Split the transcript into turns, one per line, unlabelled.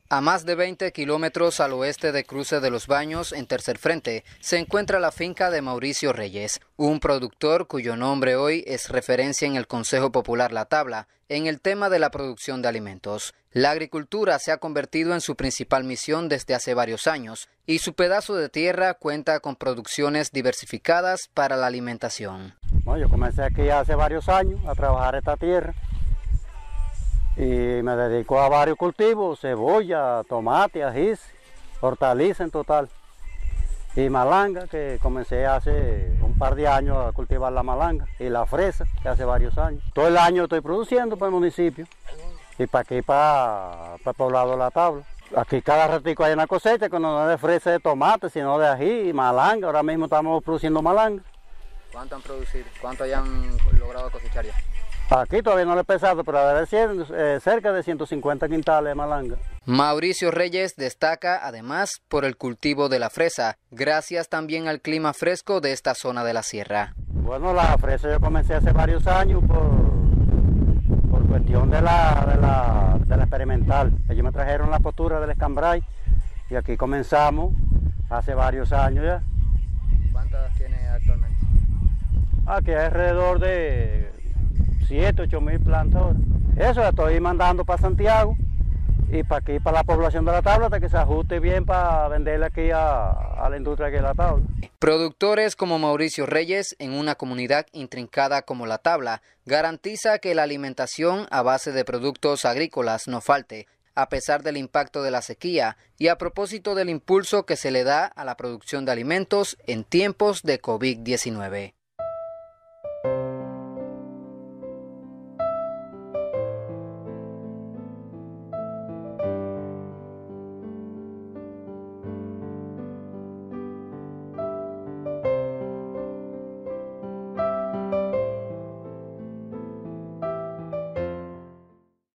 A más de 20 kilómetros al oeste de Cruce de los Baños, en Tercer Frente, se encuentra la finca de Mauricio Reyes, un productor cuyo nombre hoy es referencia en el Consejo Popular La Tabla en el tema de la producción de alimentos. La agricultura se ha convertido en su principal misión desde hace varios años y su pedazo de tierra cuenta con producciones diversificadas para la alimentación.
Bueno, yo comencé aquí hace varios años a trabajar esta tierra. Y me dedico a varios cultivos, cebolla, tomate, ají, hortaliza en total. Y malanga, que comencé hace un par de años a cultivar la malanga. Y la fresa, que hace varios años. Todo el año estoy produciendo para el municipio. Y para aquí, para el poblado de La Tabla. Aquí cada ratico hay una cosecha, que no es de fresa, de tomate, sino de ají y malanga. Ahora mismo estamos produciendo malanga.
¿Cuánto han producido? ¿Cuánto hayan logrado cosechar ya?
Aquí todavía no lo he pesado, pero debe ser cerca de 150 quintales de malanga.
Mauricio Reyes destaca además por el cultivo de la fresa, gracias también al clima fresco de esta zona de la sierra.
Bueno, la fresa yo comencé hace varios años por cuestión de la experimental. Ellos me trajeron la postura del escambray y aquí comenzamos hace varios años ya.
¿Cuántas tiene actualmente?
Aquí hay alrededor de 7, 8 mil plantas ahora. Eso estoy mandando para Santiago y para aquí, para la población de La Tabla, hasta que se ajuste bien para venderle aquí a la industria aquí de La Tabla.
Productores como Mauricio Reyes, en una comunidad intrincada como La Tabla, garantiza que la alimentación a base de productos agrícolas no falte, a pesar del impacto de la sequía y a propósito del impulso que se le da a la producción de alimentos en tiempos de COVID-19.